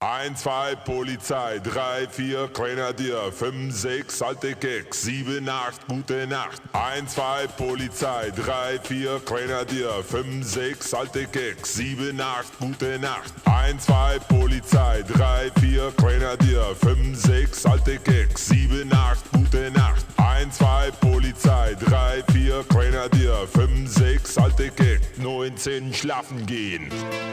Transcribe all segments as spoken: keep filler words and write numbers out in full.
Eins, zwei, Polizei, drei, vier, Grenadier, fünf, sechs, alte Keks, sieben, acht, gute Nacht. Eins, zwei, Polizei, drei, vier, Grenadier, fünf, sechs, alte Keks, sieben, acht, gute Nacht. Eins, zwei, Polizei, drei, vier, Grenadier, fünf, sechs, alte Keks, sieben, acht, gute Nacht. Eins, zwei, Polizei, drei, vier, Grenadier, fünf, sechs, alte Keks, neunzehn, schlafen gehen.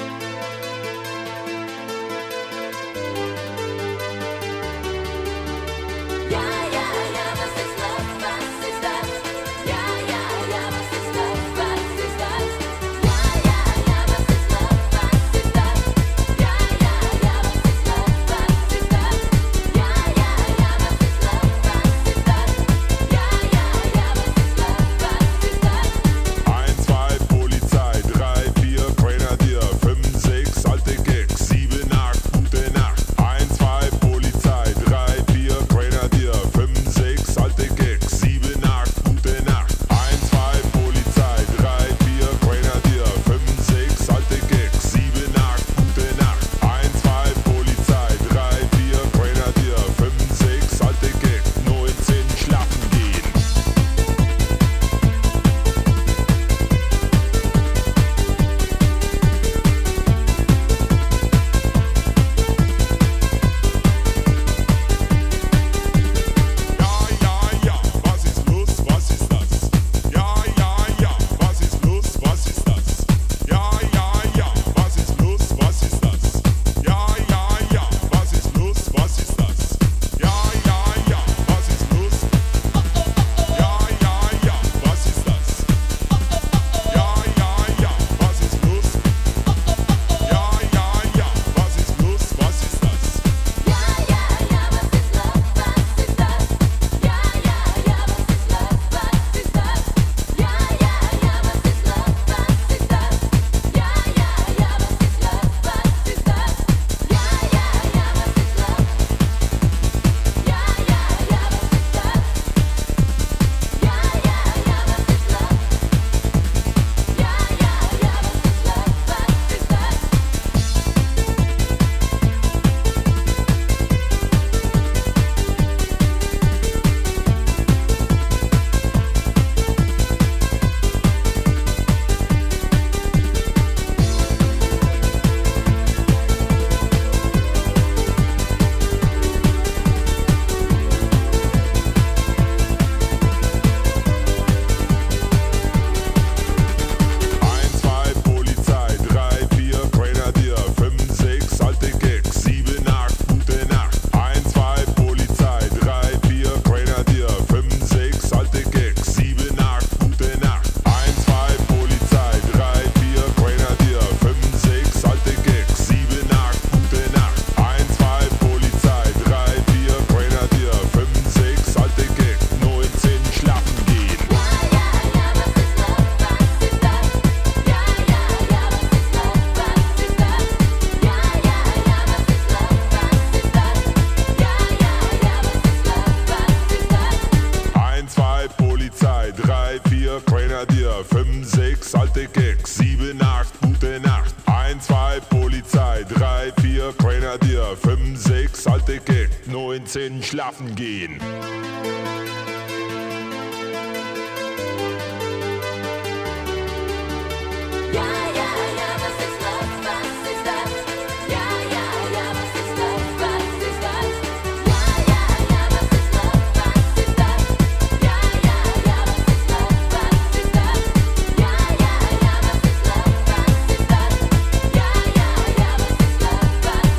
Grenadier, fünf, sechs, alte Keks, sieben, acht, gute Nacht. Eins, zwei, Polizei, drei, vier, Grenadier, fünf, sechs, alte Keks, neunzehn, schlafen gehen.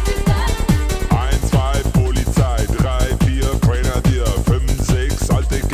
Eins, zwei, Polizei, drei, vier, Grenadier, fünf, sechs, alte Keks.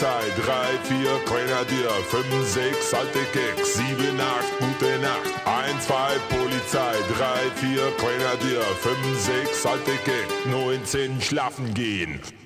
Polizei, drei, vier, Grenadier, fünf, sechs, alte Keks, sieben, acht, gute Nacht. Eins, zwei, Polizei, drei, vier, Grenadier, fünf, sechs, alte Keks, neunzehn, schlafen gehen.